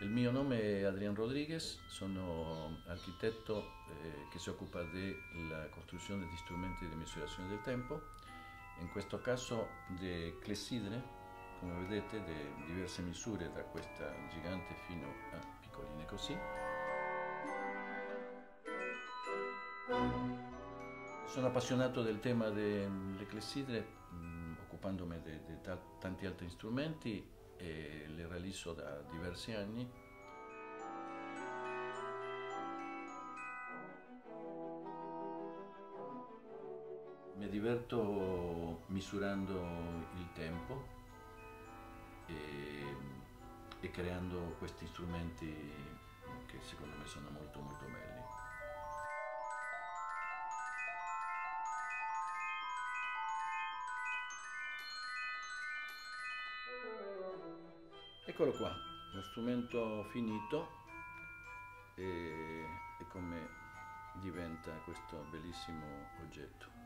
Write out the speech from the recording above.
Il mio nome è Adrián Rodríguez, sono architetto che si occupa della costruzione di strumenti di misurazione del tempo, in questo caso di clessidre, come vedete, di diverse misure, da questa gigante fino a piccoline così. Sono appassionato del tema delle clessidre, occupandomi di tanti altri strumenti, e le realizzo da diversi anni. Mi diverto misurando il tempo e creando questi strumenti che secondo me sono molto belli. Eccolo qua, lo strumento finito e come diventa questo bellissimo oggetto.